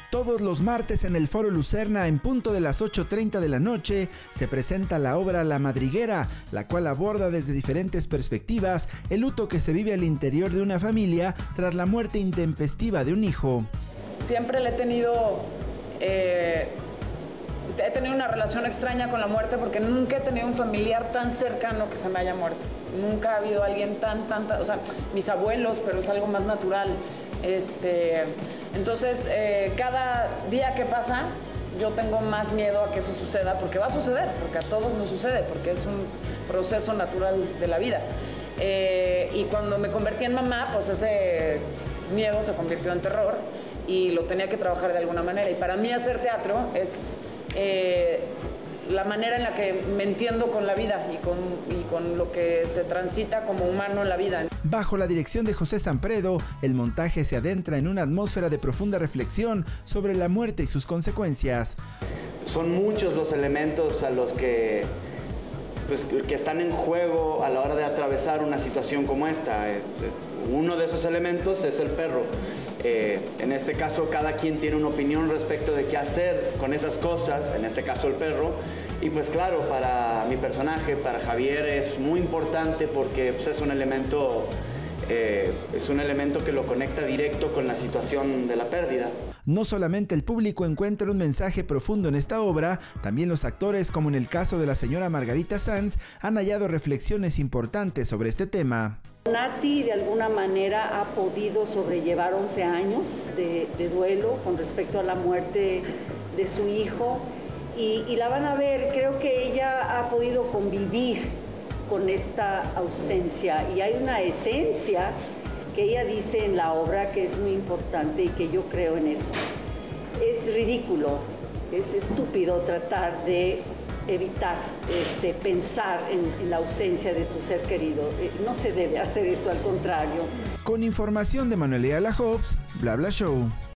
Todos los martes en el Foro Lucerna, en punto de las 8:30 de la noche, se presenta la obra La Madriguera, la cual aborda desde diferentes perspectivas el luto que se vive al interior de una familia tras la muerte intempestiva de un hijo. Siempre le he tenido una relación extraña con la muerte porque nunca he tenido un familiar tan cercano que se me haya muerto. Nunca ha habido alguien o sea, mis abuelos, pero es algo más natural. Entonces, cada día que pasa, yo tengo más miedo a que eso suceda, porque va a suceder, porque a todos nos sucede, porque es un proceso natural de la vida. Y cuando me convertí en mamá, pues ese miedo se convirtió en terror y lo tenía que trabajar de alguna manera. Y para mí hacer teatro es la manera en la que me entiendo con la vida y con lo que se transita como humano en la vida. Bajo la dirección de José Sampredo, el montaje se adentra en una atmósfera de profunda reflexión sobre la muerte y sus consecuencias. Son muchos los elementos a los que están en juego a la hora de atravesar una situación como esta. Uno de esos elementos es el perro. En este caso, cada quien tiene una opinión respecto de qué hacer con esas cosas, en este caso el perro. Y pues claro, para mi personaje, para Javier, es muy importante porque pues, es un elemento que lo conecta directo con la situación de la pérdida. No solamente el público encuentra un mensaje profundo en esta obra, también los actores, como en el caso de la señora Margarita Sanz, han hallado reflexiones importantes sobre este tema. Nati de alguna manera ha podido sobrellevar 11 años de duelo con respecto a la muerte de su hijo y la van a ver. Creo que ella ha podido convivir con esta ausencia y hay una esencia que ella dice en la obra que es muy importante y que yo creo en eso. Es ridículo, es estúpido tratar de evitar pensar en la ausencia de tu ser querido. No se debe hacer eso, al contrario. Con información de Manuel Ayala Hobbs, Bla Bla Show.